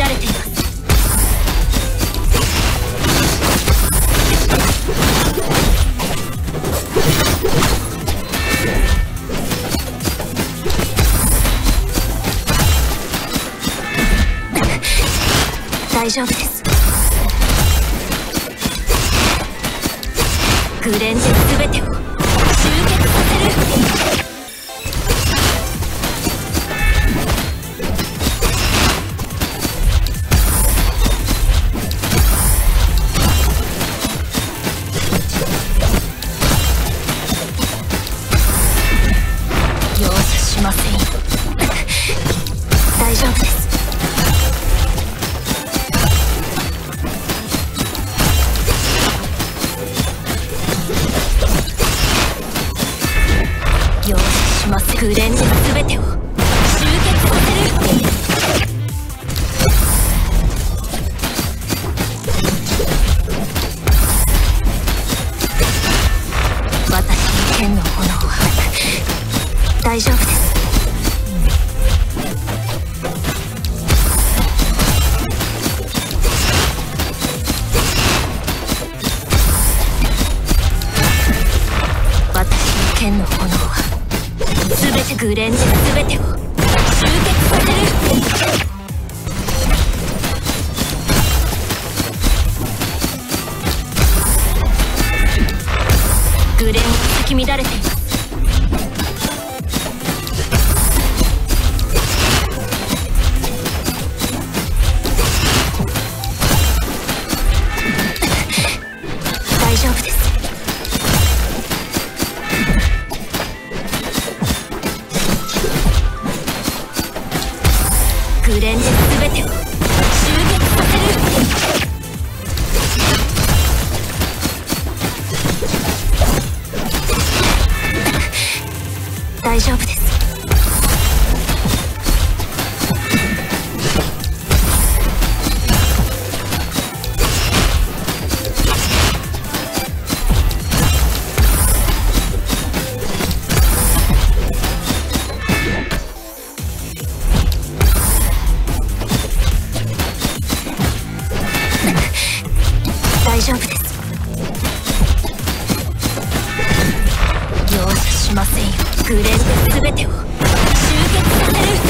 乱れています。大丈夫です。グレンジ全てを集結させる。容赦しませんよ。大丈夫です。容赦しません。グレンジ全てを集結させる。私の剣の炎は大丈夫です。私の剣の炎は全てグレンジ全てを集結させる。グレンが咲き乱れています。大丈夫です。グレンジ全てを集結させる。大丈夫です。大丈夫です。容赦しませんよ。グレンジ全てを集結させる。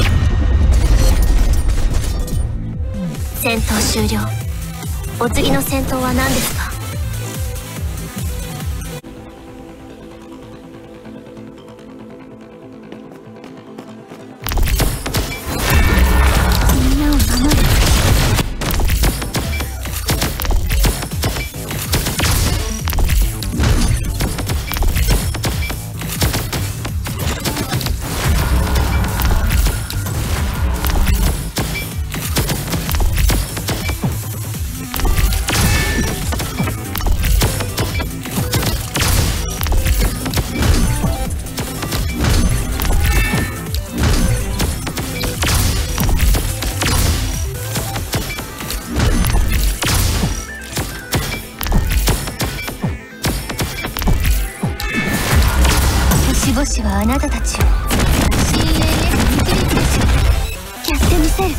戦闘終了。お次の戦闘は何ですか？みんなを守る。星々はあなたたちを CAS 見てるでしょ。やってみせる。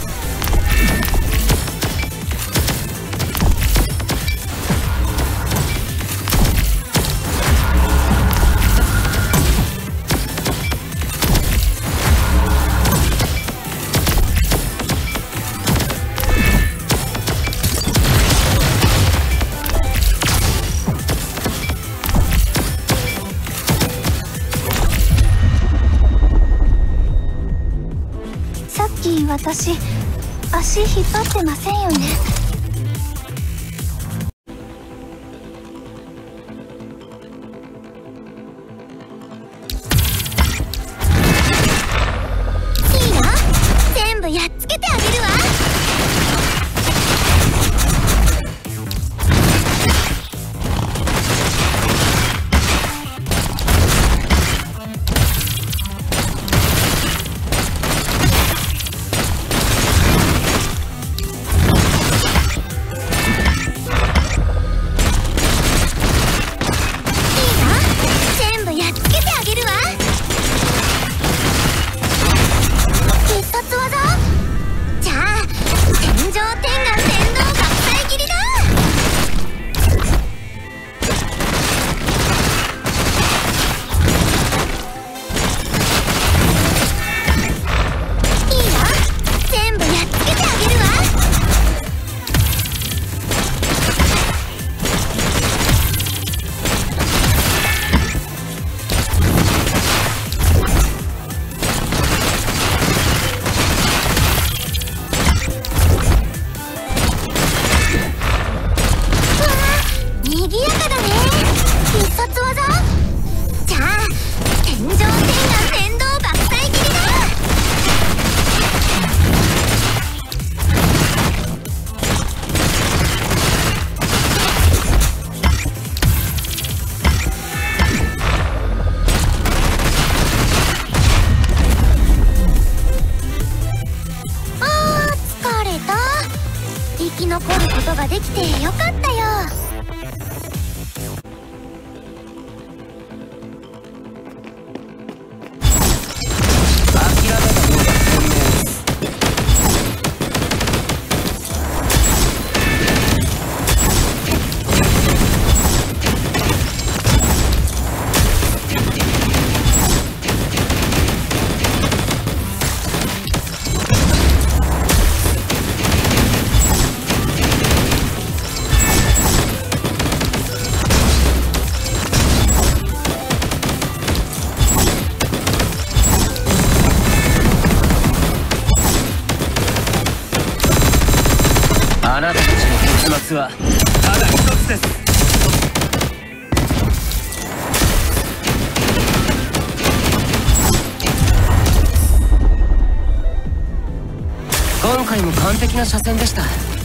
私、足引っ張ってませんよね。いいな、全部やっつけてあげるわ。 き残ることができてよかったよ。 あなたたちの結末はただ一つです。今回も完璧な車線でした。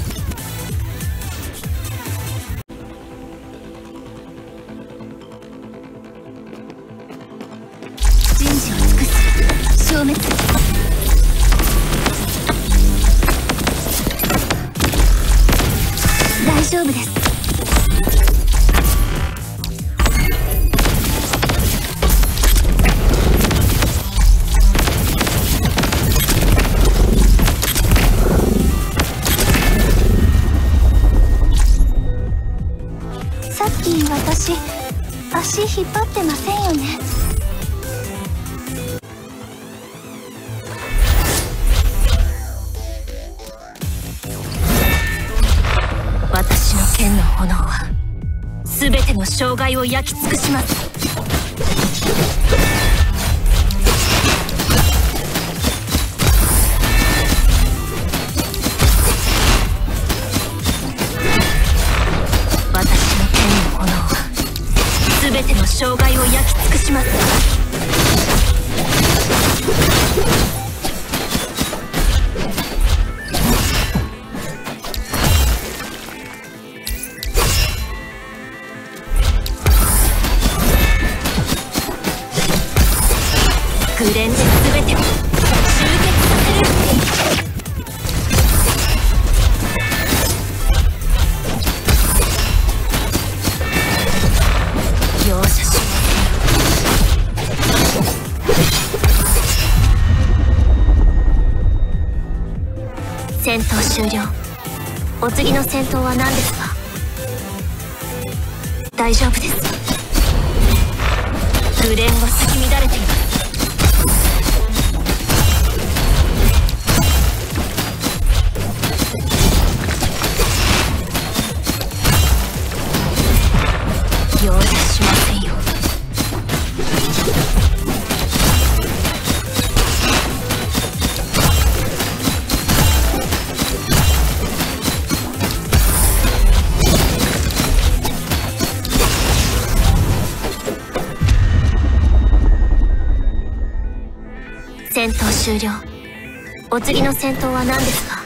人事を尽くす。消滅。大丈夫です。さっき私足引っ張ってませんよね。私の剣の炎は全ての障害を焼き尽くします。私の剣の炎は全ての障害を焼き尽くします。グレンジ全てを集結させる。容赦しません。戦闘終了。お次の戦闘は何ですか？大丈夫です。グレンは咲き乱れています。容赦しませんよ。戦闘終了。お次の戦闘は何ですか？